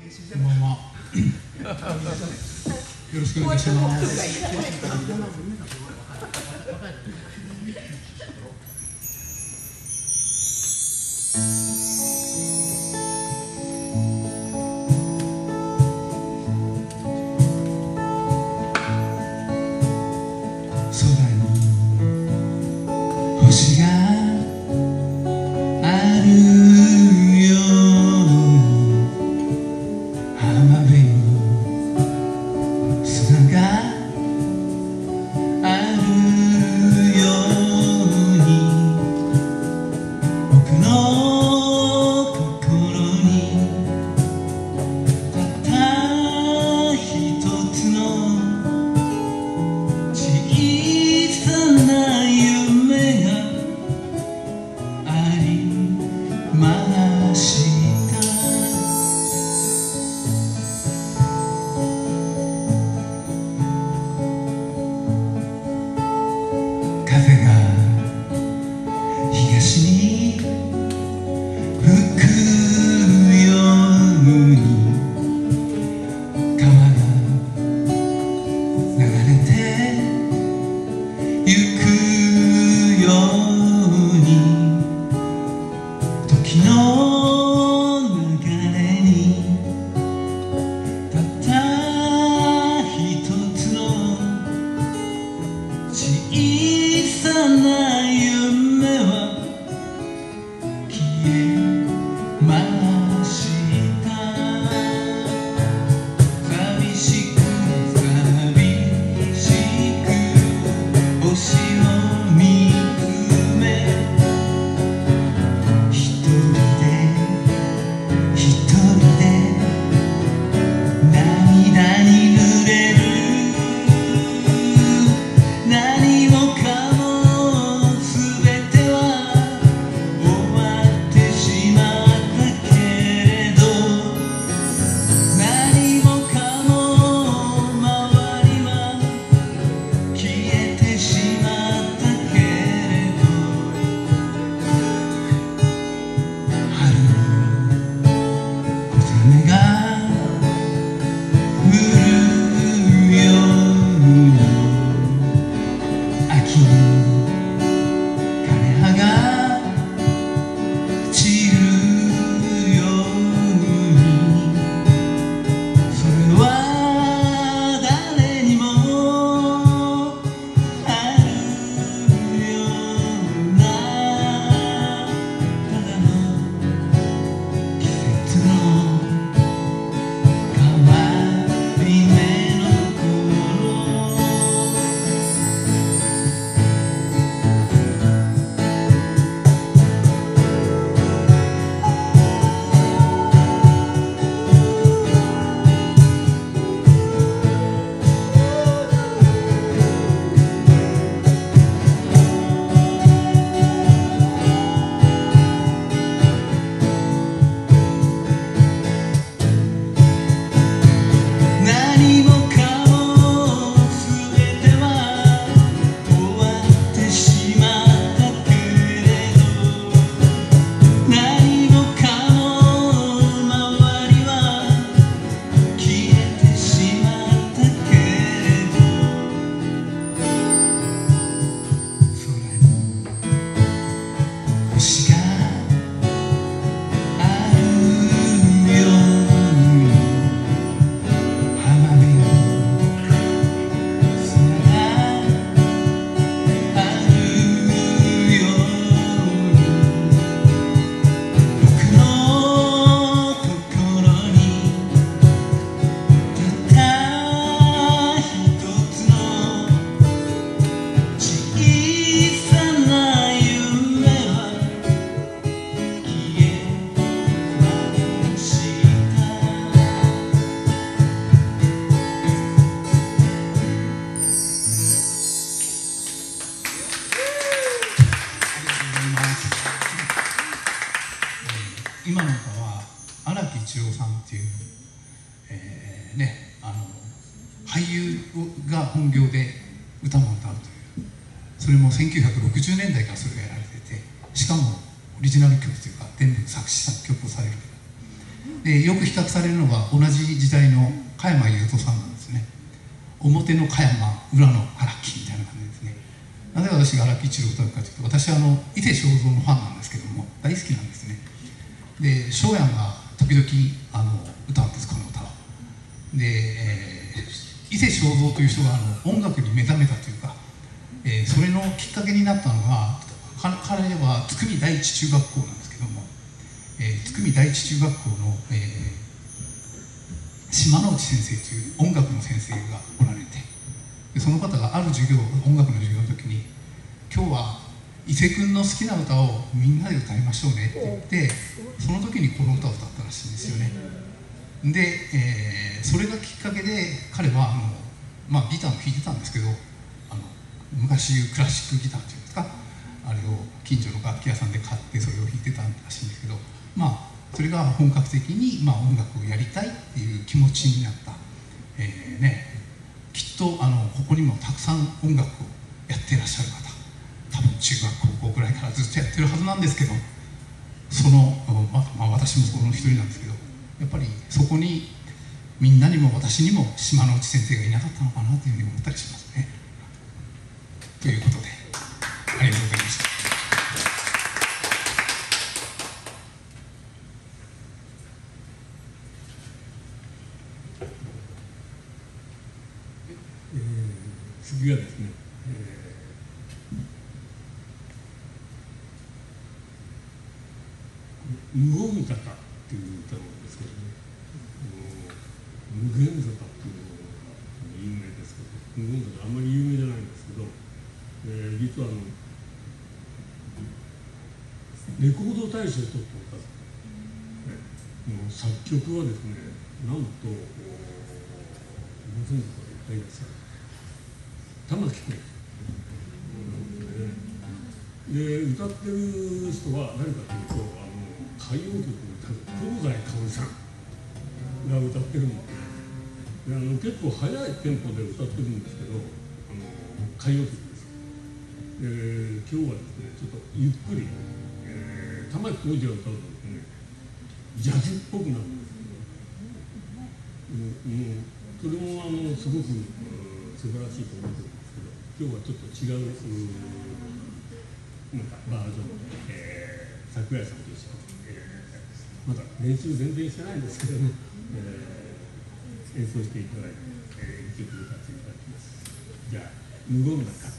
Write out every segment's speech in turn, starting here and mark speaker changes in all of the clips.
Speaker 1: こんばんは。よろしくお願いします。空に星があるように、浜辺に砂があるように、僕の心にたった一つの小さな夢がありました。風が東に吹くように、川が流れてゆくように、時の流れにたった一つの小さな夢は消えました。寂しく寂しく星を見つめ、一人で涙に濡れる。何もかも全ては終わってしまったけれど、何もかも周りは消えてしまったけれど、春の小雨が降るように、秋に枯葉が散るように、それは誰にもあるような、ただの季節の変わり目の頃。何もかも全ては終わってしまったけれど、何もかも周りは消えてしまったけれど、空に星があるように、浜辺に砂があるように、僕の心にたった一つの小さな夢は消えました。今の歌は荒木一郎さんっていう、俳優が本業で歌も歌うという、それも1960年代からそれがやられてて、しかもオリジナル曲というか全部作詞作曲をされる
Speaker 2: でよく比較されるのが同じ時代の加山雄三さんなんですね。表の加山、裏の荒木みたいな感じですね。なぜ私が荒木一郎を歌うかというと、私は伊勢正三のファンなんですけども、大好きなんですね。で翔やんが時々歌うんです、この歌を。で、伊勢正三という人が音楽に目覚めたというか、それのきっかけになったのが、彼は津久見第一中学校なんですけども、津久見第一中学校の、島之内先生という音楽の先生がおられて、でその方がある授業、音楽の授業の時に「今日は伊勢君の好きな歌をみんなで歌いましょうね」って言って、その時にこの歌を歌ったらしいんですよね。で、それがきっかけで彼はギターも弾いてたんですけど、昔いうクラシックギターというんですか、あれを近所の楽器屋さんで買ってそれを弾いてたらしいんですけど、それが本格的に音楽をやりたいっていう気持ちになった、きっとここにもたくさん音楽をやっていらっしゃる方、多分中学高校ぐらいからずっとやってるはずなんですけど、私もその一人なんですけど、やっぱりそこにみんなにも私にも島之内先生がいなかったのかなというふうに思ったりしますね。ということで、ありがとうございました。
Speaker 3: 次はですね、無言坂っていう歌なんですけどね、無限坂っていうのが有名ですけど、無言坂あんまり有名じゃないんですけど、実はレコード大賞を取った歌、作曲はですね、なんと無限坂で歌い出した玉置浩二で、歌ってる人は誰かというと、歌謡曲を歌う香西かおりさんが歌ってるんですね。結構速いテンポで歌ってるんですけど、歌謡曲です。今日はですね、ちょっとゆっくり、玉置浩二が歌うとですね、ジャズっぽくなるんですけど、それもすごく素晴らしいと思ってるんですけど、今日はちょっと違うなんかバージョンで、桜井さんと一緒に、まだ練習全然してないんですけどね、演奏していただいて、一曲歌っていただきます。じゃあ、無言坂。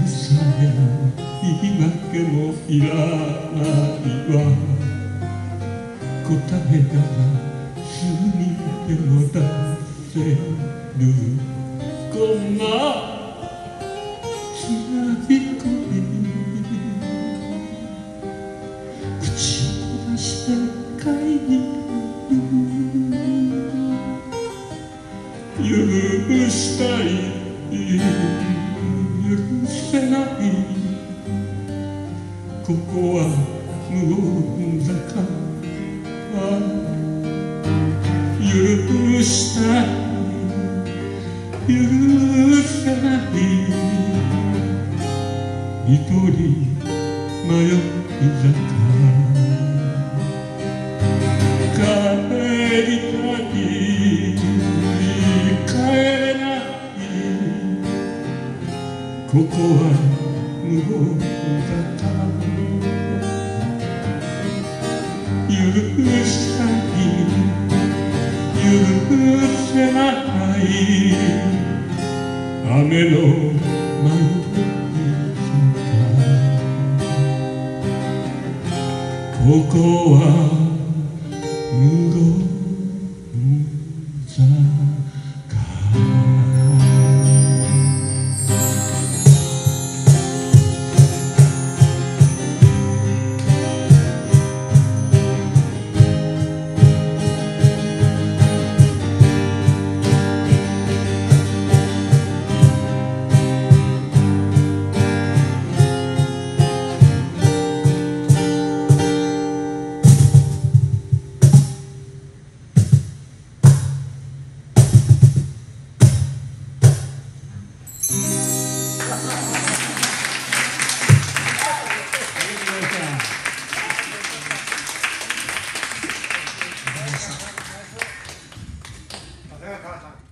Speaker 4: 「
Speaker 3: 答えがすぐにでも出せるこんな辛い声口を出して買いに許したい許せないここは無言坂許したい許せない一人迷い坂帰りたい帰れないここは無言坂許したい許せない雨の迷い坂ここは無言
Speaker 4: 長谷川さん